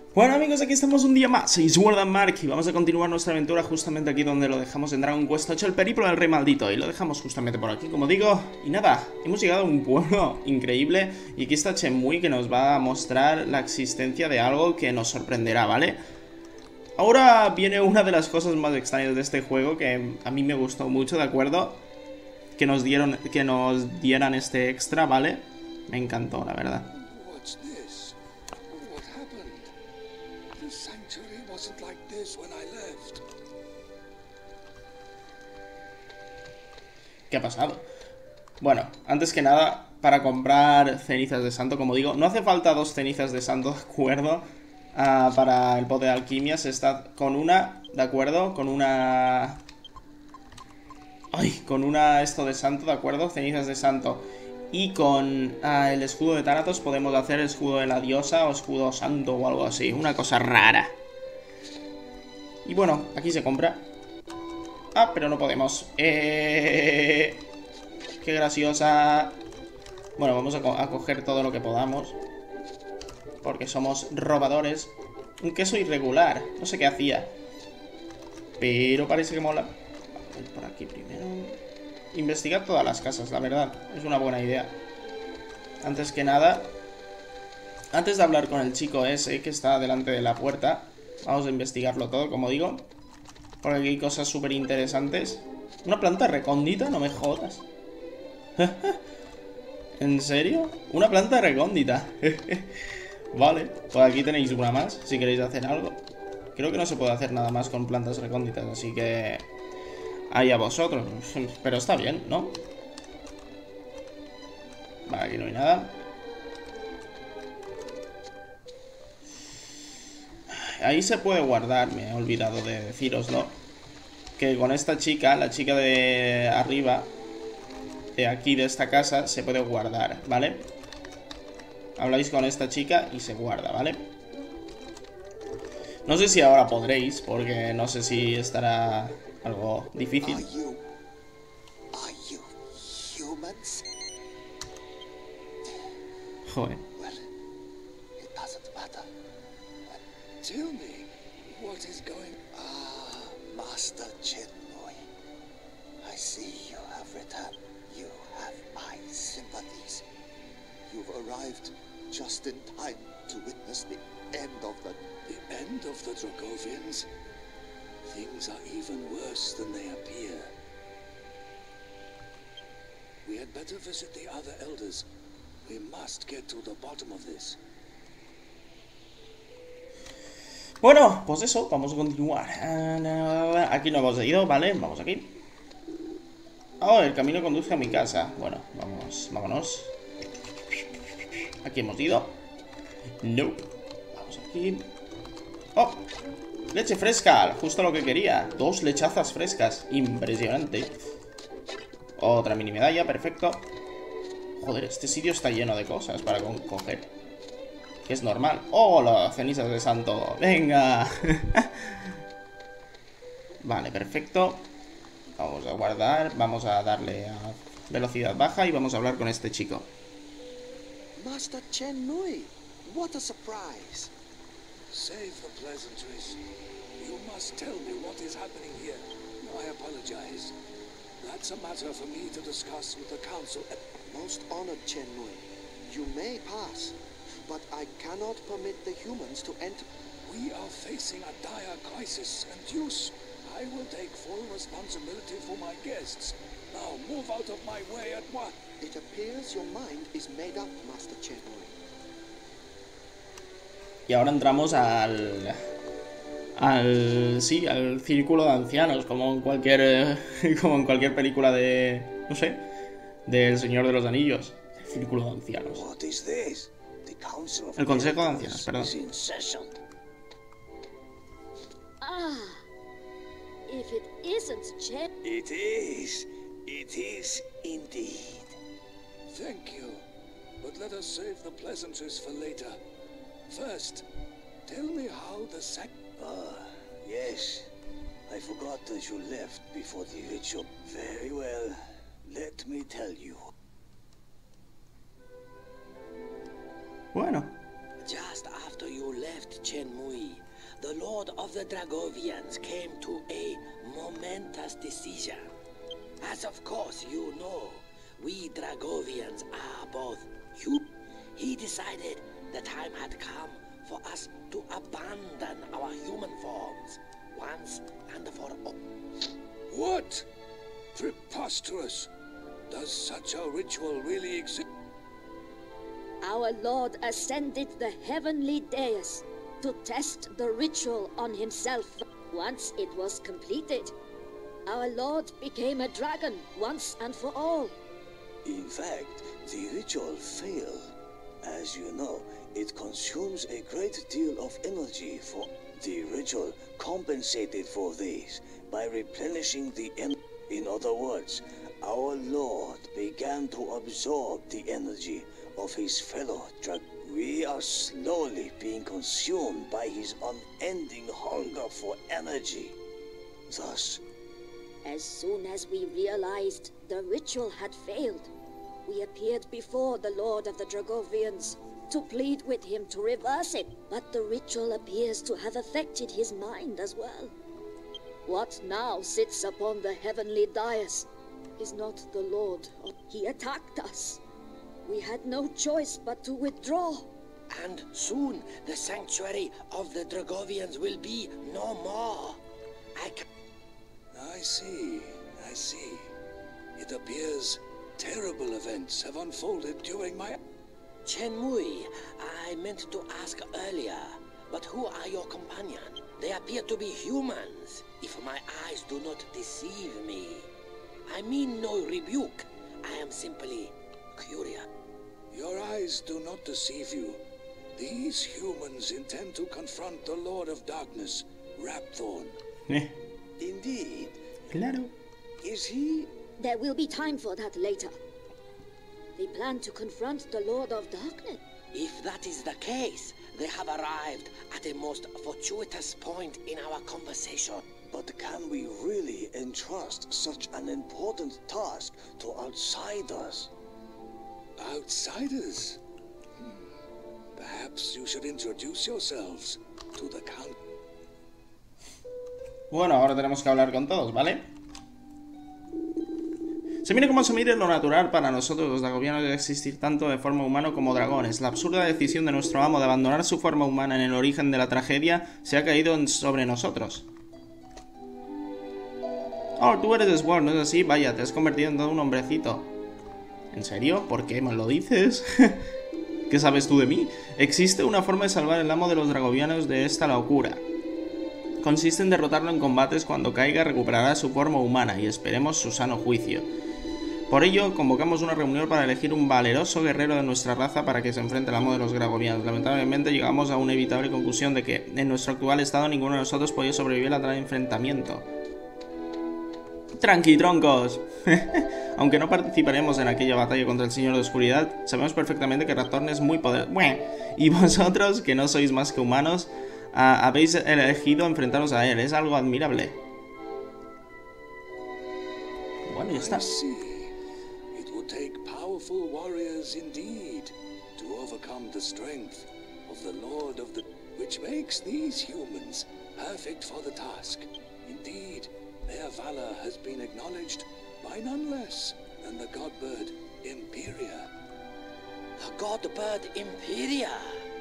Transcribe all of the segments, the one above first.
Bueno amigos, aquí estamos un día más, soy Sword Mark y vamos a continuar nuestra aventura justamente aquí donde lo dejamos en Dragon Quest 8, el periplo del rey maldito, y lo dejamos justamente por aquí, como digo. Y nada, hemos llegado a un pueblo increíble y aquí está Shenmue que nos va a mostrar la existencia de algo que nos sorprenderá, ¿vale? Ahora viene una de las cosas más extrañas de este juego que a mí me gustó mucho, ¿de acuerdo? Que nos dieran este extra, ¿vale? Me encantó, la verdad. What's this? What happened? The sanctuary wasn't like this when I left. ¿Qué ha pasado? Bueno, antes que nada, para comprar cenizas de santo, como digo, no hace falta dos cenizas de santo, ¿de acuerdo? Para el pot de alquimia se está con una, ¿de acuerdo? Con una... Ay, con una esto de santo, ¿de acuerdo? Cenizas de santo. Y con el escudo de Thanatos podemos hacer escudo de la diosa o escudo santo o algo así. Una cosa rara. Y bueno, aquí se compra. Ah, pero no podemos. Qué graciosa. Bueno, vamos a coger todo lo que podamos, porque somos robadores. Un queso irregular. No sé qué hacía, pero parece que mola. Vamos por aquí primero. Investigar todas las casas, la verdad. Es una buena idea. Antes que nada, antes de hablar con el chico ese que está delante de la puerta, vamos a investigarlo todo, como digo, porque aquí hay cosas súper interesantes. Una planta recóndita, no me jodas. ¿En serio? Una planta recóndita. Vale, pues aquí tenéis una más, si queréis hacer algo. Creo que no se puede hacer nada más con plantas recónditas, así que... ahí a vosotros. Pero está bien, ¿no? Vale, aquí no hay nada. Ahí se puede guardar, me he olvidado de deciroslo. Que con esta chica, la chica de arriba, de aquí de esta casa, se puede guardar, ¿vale? Habláis con esta chica y se guarda, ¿vale? No sé si ahora podréis, porque no sé si estará algo difícil. Are you humans? Joder. Well, it doesn't matter. Tell me, what is going... Ah, Master Chenmue. I see you have returned. You have my sympathies. You've arrived just in time to witness the end of the... The end of the Dracovians? Things are even worse than they appear. We had better visit the other elders. We must get to the bottom of this. Bueno, pues eso, vamos a continuar. Aquí no hemos ido, ¿vale? Vamos aquí. Oh, el camino conduce a mi casa. Bueno, vámonos. Aquí hemos ido. No. Vamos aquí. Oh, leche fresca, justo lo que quería. 2 lechazas frescas, impresionante. Otra mini medalla, perfecto. Joder, este sitio está lleno de cosas para coger. Que es normal. ¡Oh, las cenizas de santo! ¡Venga! Vale, perfecto. Vamos a guardar. Vamos a darle a velocidad baja y vamos a hablar con este chico. Master Chenmue, what a surprise. Save the pleasantries. You must tell me what is happening here. I apologize. That's a matter for me to discuss with the council. Most honored Chenmue, you may pass, but I cannot permit the humans to enter. We are facing a dire crisis, and Deuce, I will take full responsibility for my guests. Now move out of my way at once. It appears your mind is made up, Master Chenmue. Y ahora entramos sí, al círculo de ancianos, como en cualquier como en cualquier película de, no sé, del Señor de los Anillos. El círculo de ancianos. What is this? The Council of El Consejo de Elders Ancianos, perdón. is in session. Ah, if it isn't Chen. It is. It is indeed. Thank you. But let us save the pleasantries for later. First, tell me how the Yes. I forgot that you left before the ritual. Very well. Let me tell you. Bueno, Just after after you left Chenmui, the Lord of the Dragovians came to a momentous decision. As of course you know, we Dragovians are both human. He decided the time had come for us to abandon our human forms once and for all. What? Preposterous! Does such a ritual really exist? Our Lord ascended the heavenly dais to test the ritual on himself. Once it was completed, our Lord became a dragon once and for all. In fact, the ritual failed. As you know, it consumes a great deal of energy for the ritual compensated for this by replenishing the energy. In other words, our Lord began to absorb the energy of his fellow drag. We are slowly being consumed by his unending hunger for energy. Thus, As soon as we realized the ritual had failed, we appeared before the Lord of the Dragovians to plead with him to reverse it. But the ritual appears to have affected his mind as well. What now sits upon the heavenly dais is not the Lord. He attacked us. We had no choice but to withdraw. And soon the sanctuary of the Dragovians will be no more. I see. It appears terrible events have unfolded during my... Chenmui, I meant to ask earlier, but who are your companion? They appear to be humans, if my eyes do not deceive me. I mean no rebuke. I am simply curious. Your eyes do not deceive you. These humans intend to confront the Lord of Darkness, Rapthorn. indeed, Claro. is he? There will be time for that later. They plan to confront the Lord of Darkness. If that is the case, they have arrived at a most fortuitous point in our conversation. But can we really entrust such an important task to outsiders? Outsiders? Perhaps you should introduce yourselves to the Count. Bueno, ahora tenemos que hablar con todos, ¿vale? Se mire como se mire, lo natural para nosotros los dragovianos es existir tanto de forma humana como dragones. La absurda decisión de nuestro amo de abandonar su forma humana en el origen de la tragedia se ha caído sobre nosotros. Oh, tú eres Sword, ¿no es así? Vaya, te has convertido en todo un hombrecito. ¿En serio? ¿Por qué me lo dices? ¿Qué sabes tú de mí? Existe una forma de salvar el amo de los dragovianos de esta locura. Consiste en derrotarlo en combates. Cuando caiga recuperará su forma humana y esperemos su sano juicio. Por ello, convocamos una reunión para elegir un valeroso guerrero de nuestra raza para que se enfrente al amo de los dragovianos. Lamentablemente llegamos a una inevitable conclusión de que, en nuestro actual estado, ninguno de nosotros podía sobrevivir a tal enfrentamiento. Tranqui, troncos. Aunque no participaremos en aquella batalla contra el Señor de Oscuridad, sabemos perfectamente que Rapthorn es muy poderoso. Y vosotros, que no sois más que humanos, habéis elegido enfrentaros a él. Es algo admirable. Bueno, ya está. I see. It will take powerful warriors indeed to overcome the strength of the Lord of the... which makes these humans perfect for the task. Indeed, their valor has been acknowledged by none less than the godbird Imperia. The godbird Imperia?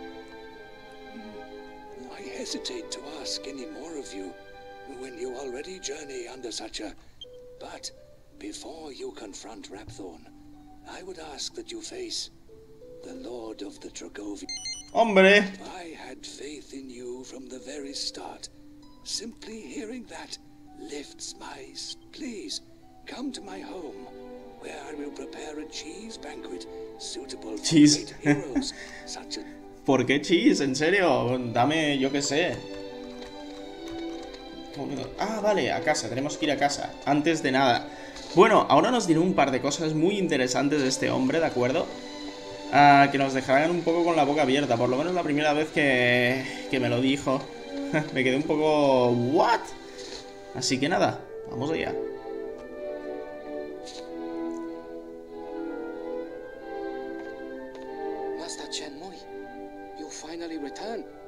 I hesitate to ask any more of you when you already journey under such a... But before you confront Rapthorn, I would ask that you face the Lord of the Dragovians. ¡Hombre! I had faith in you from the very start. Simply hearing that lifts my... Please, come to my home, where I will prepare a cheese banquet suitable for Cheese. great heroes such as... ¿Por qué cheese? ¿En serio? Dame, yo qué sé. Ah, vale, a casa, tenemos que ir a casa. Antes de nada. Bueno, ahora nos diré un par de cosas muy interesantes de este hombre, ¿de acuerdo? Que nos dejarán un poco con la boca abierta. Por lo menos la primera vez que me lo dijo. Me quedé un poco... ¿What? Así que nada, vamos allá. Master Chenmui, you finally returned.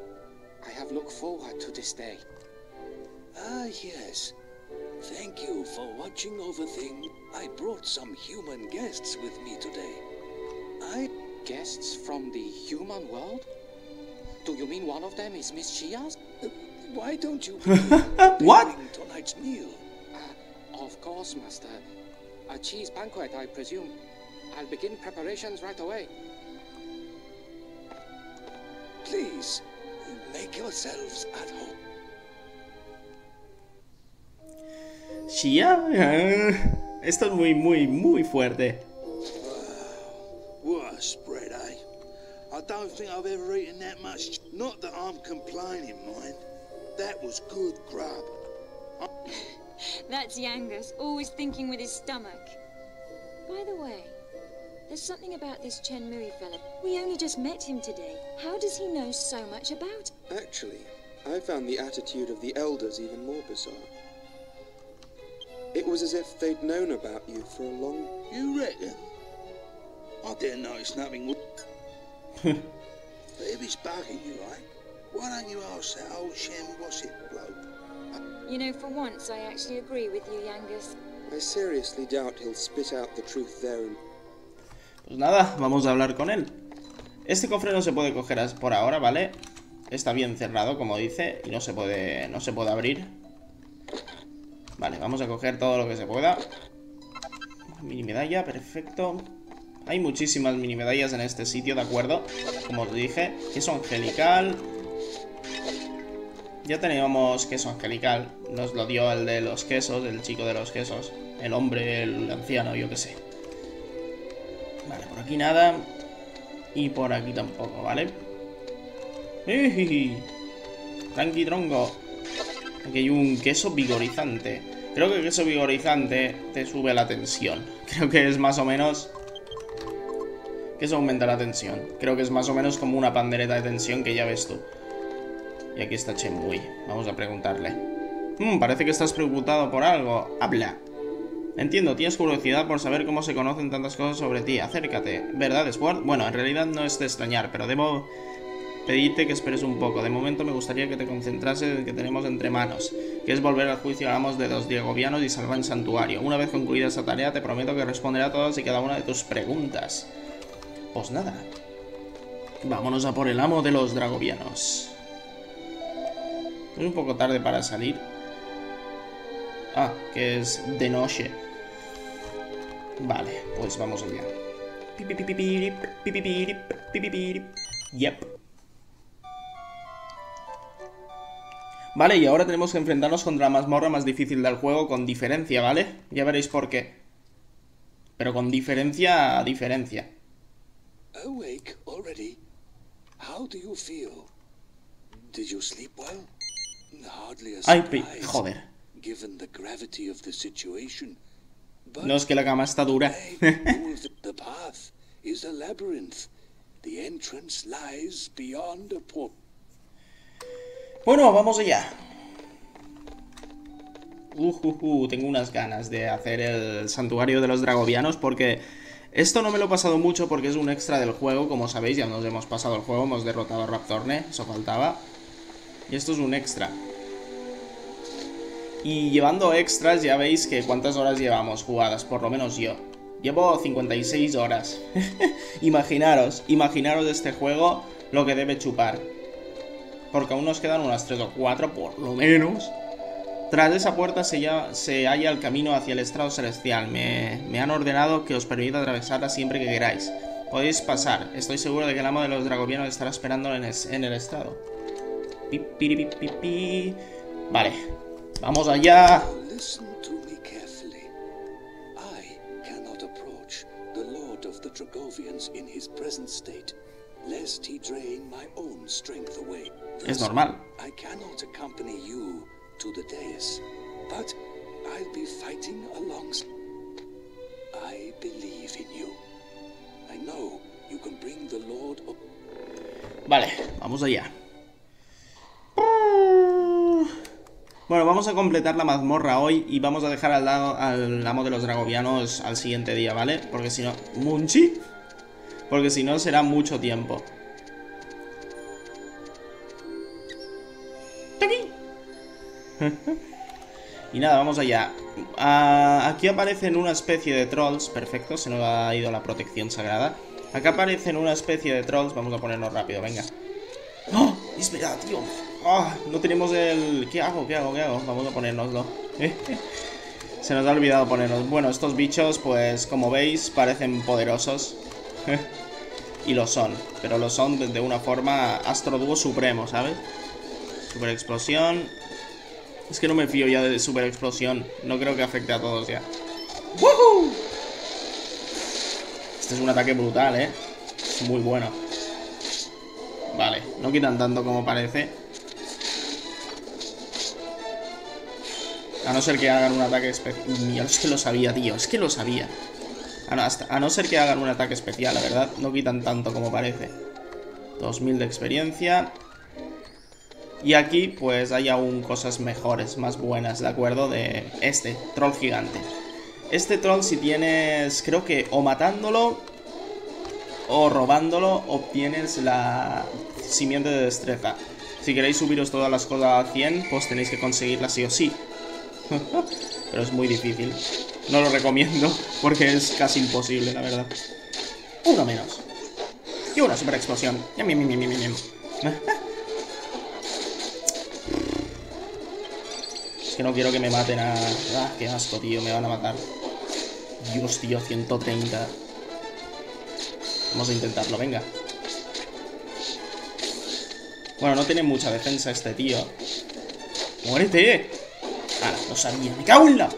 have looked forward to this day. Ah, yes. Thank you for watching over things. I brought some human guests with me today. Guests from the human world? Do you mean one of them is Miss Chia's? Why don't you What? begin tonight's meal? Of course, Master. A cheese banquet, I presume. I'll begin preparations right away. Please, make yourselves at home. Shia, esto es muy fuerte. What a spread, eh? I don't think I've ever eaten that much. Not that I'm complaining, mind. That was good grub. That's Yangus, always thinking with his stomach. By the way, there's something about this Chen Mui fella. We only just met him today. How does he know so much about it? Actually, I found the attitude of the elders even more bizarre. It was as if they'd known about you for a long... You reckon? I didn't notice nothing. But if it's bugging you, right? Why don't you ask that old Shem what's-it bloke? You know, for once, I actually agree with you, Yangus. I seriously doubt he'll spit out the truth there and... Pues nada, vamos a hablar con él. Este cofre no se puede coger por ahora, ¿vale? Está bien cerrado, como dice, y no se puede abrir. Vale, vamos a coger todo lo que se pueda. Mini medalla, perfecto. Hay muchísimas mini medallas en este sitio, ¿de acuerdo? Como os dije, queso angelical. Ya teníamos queso angelical. Nos lo dio el de los quesos, el chico de los quesos. El hombre, el anciano, yo qué sé. Vale, por aquí nada. Y por aquí tampoco, ¿vale? Tranqui tronco. Aquí hay un queso vigorizante. Creo que el queso vigorizante te sube la tensión. Creo que es más o menos... que eso aumenta la tensión. Creo que es más o menos como una pandereta de tensión que ya ves tú. Y aquí está Chen Mui. Vamos a preguntarle. Parece que estás preocupado por algo. Habla. Entiendo, tienes curiosidad por saber cómo se conocen tantas cosas sobre ti. Acércate. ¿Verdad, Sword? Bueno, en realidad no es de extrañar, pero debo pedirte que esperes un poco. De momento me gustaría que te concentrases en el que tenemos entre manos, que es volver al juicio a amos de los Dragovianos y salvar el santuario. Una vez concluida esa tarea, te prometo que responderé a todas y cada una de tus preguntas. Pues nada. Vámonos a por el amo de los Dragovianos. Es un poco tarde para salir. Ah, que es de noche. Vale, pues vamos allá. Yep. Vale, y ahora tenemos que enfrentarnos contra la mazmorra más difícil del juego con diferencia, ¿vale? Ya veréis por qué. Pero con diferencia a diferencia. Awake already? How do you feel? Did you sleep well? Hardly a surprise, joder. given the gravity of the situation. But No, es que la cama está dura. the path is a labyrinth. The entrance lies beyond a portal. Bueno, vamos allá. Tengo unas ganas de hacer el santuario de los Dragovianos porque esto no me lo he pasado mucho porque es un extra del juego, como sabéis, ya nos hemos pasado el juego, hemos derrotado a Raptorne, eso faltaba. Y esto es un extra. Y llevando extras ya veis que cuántas horas llevamos jugadas, por lo menos yo. Llevo 56 horas. Imaginaros de este juego lo que debe chupar. Porque aún nos quedan unas 3 o 4 por lo menos. Tras esa puerta se halla el camino hacia el estrado celestial. Me han ordenado que os permita atravesarla siempre que queráis. Podéis pasar. Estoy seguro de que el amo de los Dragovianos estará esperando en el estrado. Vale. ¡Vamos allá! Listen to me carefully. I cannot approach the Lord of the Dragovians in his present state, lest he drain my own strength away. Es normal. I cannot accompany you to the dais, but I'll be fighting alongside. I believe in you. I know you can bring the Lord of... Vale, vamos allá. Bueno, vamos a completar la mazmorra hoy y vamos a dejar al amo de los Dragovianos al siguiente día, ¿vale? Porque si no... ¿Munchi? Porque si no será mucho tiempo. Y nada, vamos allá. Aquí aparecen una especie de trolls. Perfecto, se nos ha ido la protección sagrada. Acá aparecen una especie de trolls. Vamos a ponernos rápido, venga. ¡Oh! Es verdad, tío. ¡Oh! No tenemos el... ¿Qué hago? ¿Qué hago? ¿Qué hago? Vamos a ponérnoslo. Se nos ha olvidado ponernos. Bueno, estos bichos, pues, como veis, parecen poderosos. Y lo son. Pero lo son de una forma astrodúo supremo, ¿sabes? Super explosión. Es que no me fío ya de super explosión. No creo que afecte a todos ya. ¡Woohoo! Este es un ataque brutal, ¿eh? Es muy bueno. Vale, no quitan tanto como parece. A no ser que hagan un ataque especial. Mira, es que lo sabía, tío. Es que lo sabía. A no ser que hagan un ataque especial, la verdad. No quitan tanto como parece. 2000 de experiencia. Y aquí, pues, hay aún cosas mejores, más buenas, ¿de acuerdo? De este, troll gigante. Este troll, si tienes, creo que o matándolo o robándolo, obtienes la simiente de destreza. Si queréis subiros todas las cosas a 100, pues tenéis que conseguirla sí o sí. Pero es muy difícil. No lo recomiendo porque es casi imposible, la verdad. Uno menos. Y una super explosión. Es que no quiero que me maten a... Ah, qué asco, tío, me van a matar. Dios, tío, 130. Vamos a intentarlo, venga. Bueno, no tiene mucha defensa este tío. ¡Muérete! Ah, lo sabía, me cago en la...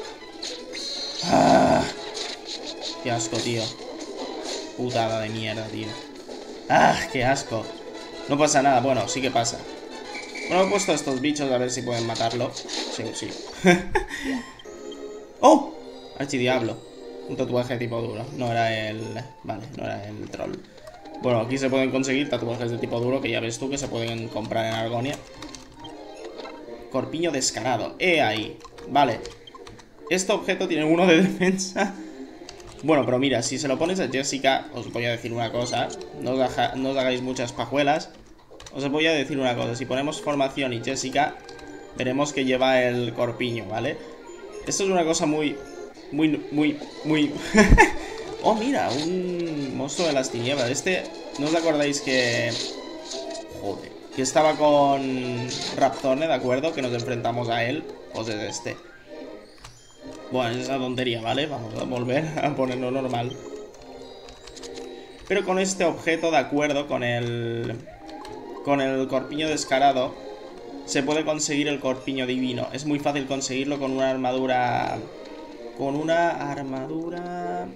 Ah, qué asco, tío. Putada de mierda, tío. Ah, qué asco. No pasa nada, bueno, sí que pasa. Bueno, he puesto a estos bichos a ver si pueden matarlo. Sí, sí. ¡Oh! Archidiablo. Un tatuaje tipo duro. No era el... Vale, no era el troll. Bueno, aquí se pueden conseguir tatuajes de tipo duro, que ya ves tú que se pueden comprar en Argonia. Corpiño descarado. Ahí. Vale. Este objeto tiene 1 de defensa. Bueno, pero mira, si se lo pones a Jessica, os voy a decir una cosa. No os hagáis muchas pajuelas. Os voy a decir una cosa. Si ponemos formación y Jessica, veremos que lleva el corpiño, ¿vale? Esto es una cosa muy... Oh, mira, un monstruo de las tinieblas. Este, ¿no os acordáis que... Joder, que estaba con Raptorne, ¿de acuerdo? Que nos enfrentamos a él. Pues es este. Bueno, es esa tontería, ¿vale? Vamos a volver a ponerlo normal. Pero con este objeto, de acuerdo, con el corpiño descarado, se puede conseguir el corpiño divino. Es muy fácil conseguirlo con una armadura... Con una armadura...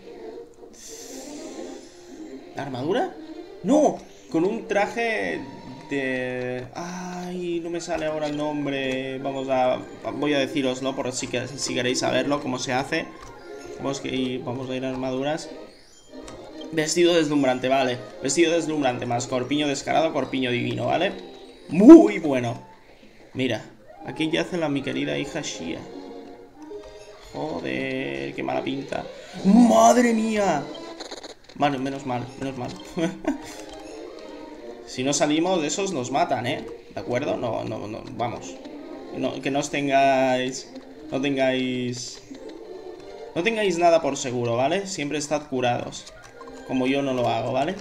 ¿Armadura? ¡No! Con un traje de... Ay, no me sale ahora el nombre. Voy a decíroslo por si queréis saberlo, cómo se hace. Vamos a ir a armaduras. Vestido deslumbrante, vale. Vestido deslumbrante más corpiño descarado, corpiño divino, ¿vale? Muy bueno. Mira, aquí yace mi querida hija Shia. Joder, qué mala pinta. ¡Madre mía! Vale, menos mal, menos mal. Si no salimos de esos nos matan, ¿eh? ¿De acuerdo? No, vamos. Que no os tengáis... No tengáis nada por seguro, ¿vale? Siempre estad curados. Como yo no lo hago, ¿vale?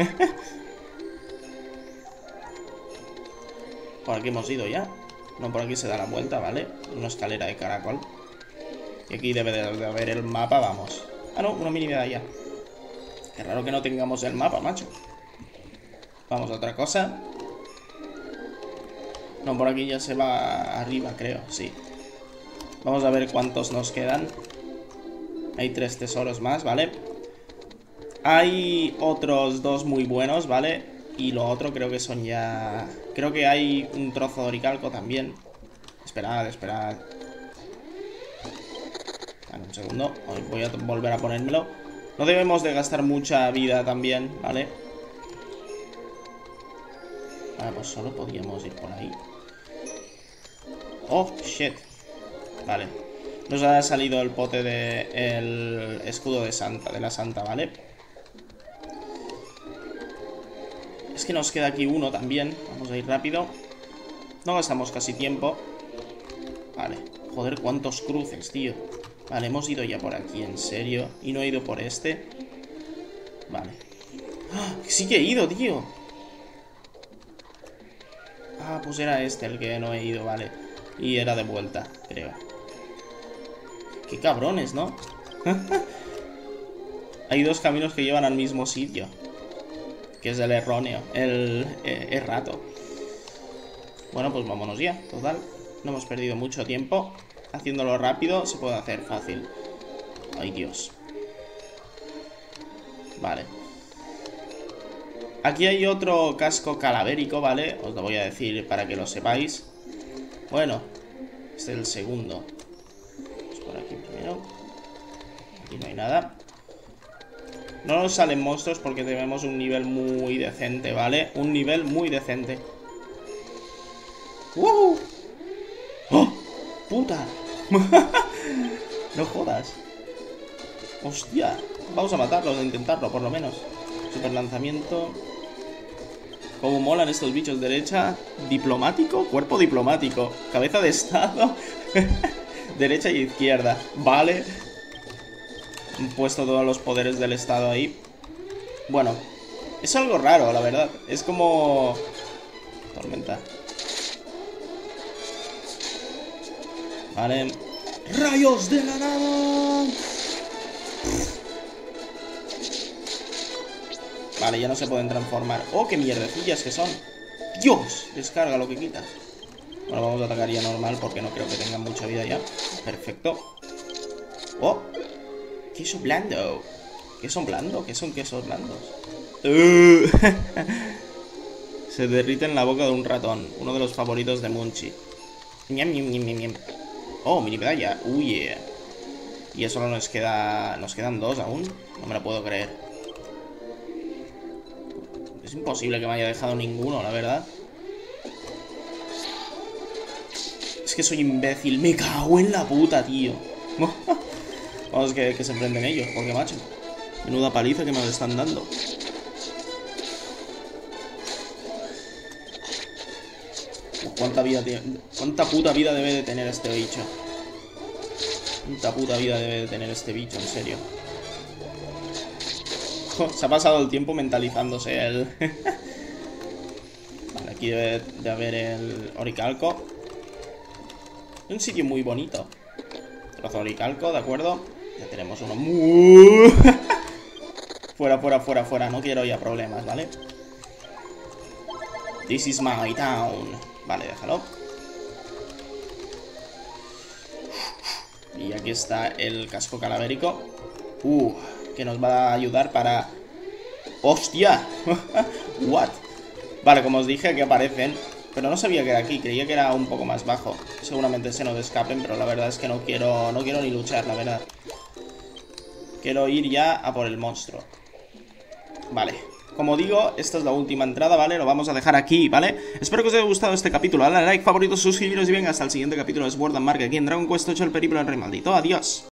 Por aquí hemos ido ya. No, por aquí se da la vuelta, ¿vale? Una escalera de caracol. Y aquí debe de haber el mapa, vamos. Ah, no, una mini medalla. Qué raro que no tengamos el mapa, macho. Vamos a otra cosa. No, por aquí ya se va arriba, creo, sí. Vamos a ver cuántos nos quedan. Hay 3 tesoros más, ¿vale? Hay otros 2 muy buenos, ¿vale? Y lo otro creo que son ya... Creo que hay un trozo de oricalco también. Esperad. Vale, un segundo. Voy a volver a ponérmelo. No debemos de gastar mucha vida también, ¿vale? Vale, pues solo podríamos ir por ahí. Oh, shit. Vale. Nos ha salido el pote del escudo de la santa, ¿vale? Es que nos queda aquí uno también. Vamos a ir rápido. No gastamos casi tiempo. Vale. Joder, cuántos cruces, tío. Vale, hemos ido ya por aquí, en serio. Y no he ido por este. Vale. ¡Ah! Sí que he ido, tío. Ah, pues era este el que no he ido, vale. Y era de vuelta, creo. Qué cabrones, ¿no? Hay dos caminos que llevan al mismo sitio. Que es el erróneo. El errato. Bueno, pues vámonos ya, total. No hemos perdido mucho tiempo. Haciéndolo rápido se puede hacer fácil. Ay, Dios. Vale. Aquí hay otro casco calavérico, ¿vale? Os lo voy a decir para que lo sepáis. Bueno, este es el segundo. Vamos por aquí primero. Aquí no hay nada. No nos salen monstruos porque tenemos un nivel muy decente, ¿vale? Un nivel muy decente. ¡Wow! ¡Oh! ¡Puta! No jodas. ¡Hostia! Vamos a matarlos, a intentarlo, por lo menos. Super lanzamiento. Como molan estos bichos. Derecha, diplomático, cuerpo diplomático, cabeza de estado. Derecha y izquierda. Vale. Han puesto todos los poderes del estado ahí. Bueno, es algo raro, la verdad. Es como... tormenta. Vale. ¡Rayos de la nada! Vale, ya no se pueden transformar. ¡Oh, qué mierdecillas que son! ¡Dios! Descarga lo que quita. Bueno, vamos a atacar ya normal porque no creo que tengan mucha vida ya. Perfecto. ¡Oh! Queso blando. ¿Queso blando? ¿Qué son quesos blandos? Se derrite en la boca de un ratón. Uno de los favoritos de Munchi. Ñam, ñam, ñam, ñam. Oh, mini medalla. Yeah. Y eso nos queda... nos quedan dos aún. No me lo puedo creer. Es imposible que me haya dejado ninguno, la verdad. Es que soy imbécil. Me cago en la puta, tío. Vamos, que se enfrenten ellos, porque macho. Menuda paliza que me están dando. ¿Cuánta vida tiene? ¿Cuánta puta vida debe de tener este bicho? ¿Cuánta puta vida debe de tener este bicho, en serio? Se ha pasado el tiempo mentalizándose él. Vale, aquí debe de haber el oricalco. Es un sitio muy bonito. Trozo de oricalco, ¿de acuerdo? Ya tenemos uno. Fuera, fuera, fuera, fuera. No quiero ya problemas, ¿vale? This is my town. Vale, déjalo. Y aquí está el casco calavérico. Que nos va a ayudar para... ¡Hostia! What? Vale, como os dije, aquí aparecen. Pero no sabía que era aquí, creía que era un poco más bajo. Seguramente se nos escapen, pero la verdad es que no quiero ni luchar, la verdad. Quiero ir ya a por el monstruo. Vale. Como digo, esta es la última entrada, ¿vale? Lo vamos a dejar aquí, ¿vale? Espero que os haya gustado este capítulo. Dale like, favoritos, suscribiros y venga hasta el siguiente capítulo de Sword and Mark aquí en Dragon Quest 8, el periplo del rey maldito. Adiós.